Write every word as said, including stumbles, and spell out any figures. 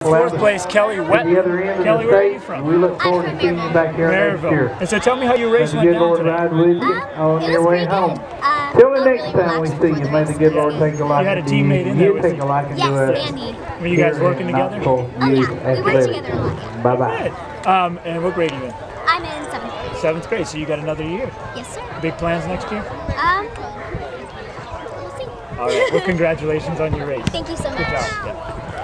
Fourth place, Kelly Wetteland. the other end Kelly, of the where are you state. from? We look forward to seeing you back here next Maryville. year. And so tell me how your race May the went good down Lord today. ride with you Um, on it your was way pretty home. good. Um, Till the felt next really time we relaxed see before you, the may the race. good Lord take a You liking had a to teammate you. in there You with take you. a liking Yes, to us. Sandy. Were you guys Here working in together? Knoxville Oh Youth yeah, we work Athletics. together a lot. Bye-bye. Good. Um, and what grade are you in? I'm in seventh grade. Seventh grade, so you got another year. Yes, sir. Big plans next year? Um, we'll see. All right, well, congratulations on your race. Thank you so much. Good job. Yeah.